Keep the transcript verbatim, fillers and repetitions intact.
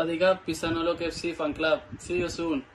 วัสดีครับ Pisanolo เค เอฟ ซี Fan Club see you soon